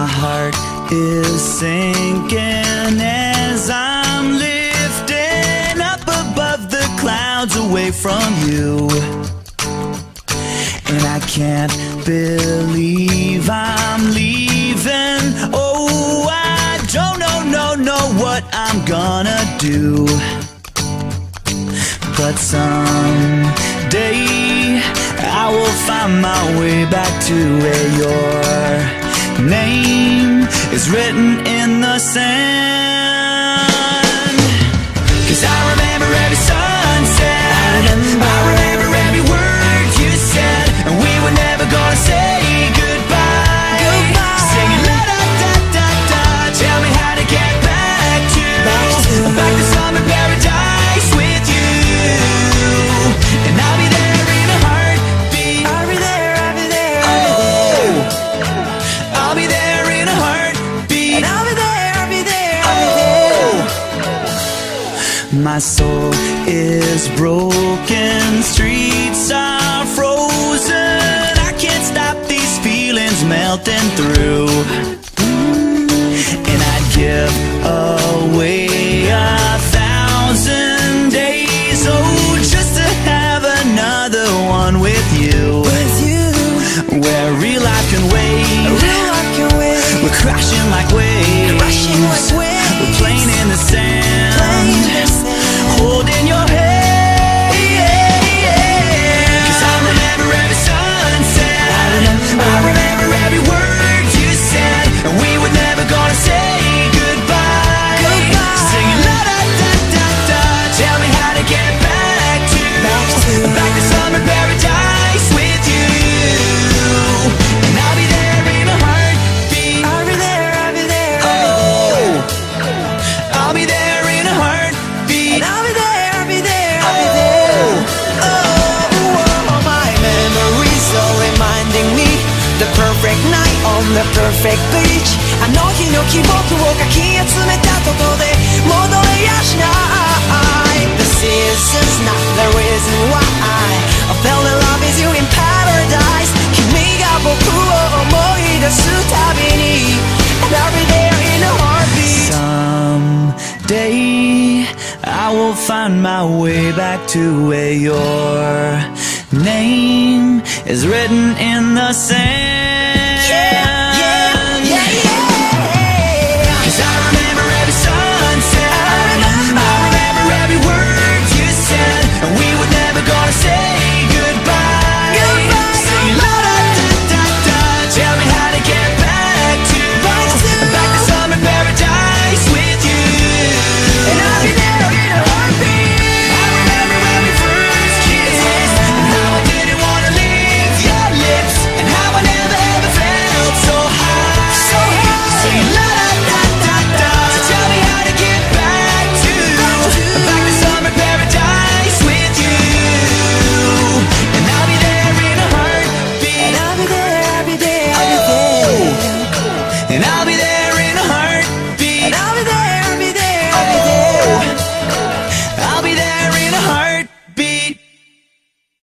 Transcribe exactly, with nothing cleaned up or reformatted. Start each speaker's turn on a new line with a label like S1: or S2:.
S1: heart is sinking as I'm lifting up above the clouds away from you. And I can't believe I'm leaving. Oh, I don't know, no, know what I'm gonna do. But someday I will find my way back to where your name is written in the sand. 'Cause I remember every sunset, I remember, I remember every word you said, and we were never gonna say goodbye, goodbye. Singing la da da da da. Tell me how to get back to, back to, back to summer paradise with you. And I'll be there in a heartbeat. I'll be there, I'll be there, I'll be there. Oh, I'll be there in a heartbeat. And I'll be there, I'll be there, I'll be there. My soul is broken, streets are frozen. I can't stop these feelings melting through. And I'd give away a thousand days, oh, just to have another one with you. With you, where real life can wait. Real life can wait. We're crashing like waves. Crashing like waves. We're playing in the sand. Playing in the sand. Holding your hand. 'Cause I remember every sunset. I remember, I remember every word you said, and we were never gonna say goodbye. Goodbye. Singing la da da da da. Tell me how to get back to, back to, back to summer paradise with you. And I'll be there in a heartbeat. I'll be there, I'll be there. Oh, I'll be there in a heartbeat. And I'll be there, I'll be there, I'll be there. Oh, oh, my memories are reminding me the perfect night on the perfect beach. あの日の記憶をかき集めたとこで戻れやしない。 This is just not the reason why I fell in love with you in paradise. 君が僕を思い出すたびに And I'll be there in a heartbeat. Someday I will find my way back to where your name is written in the sand.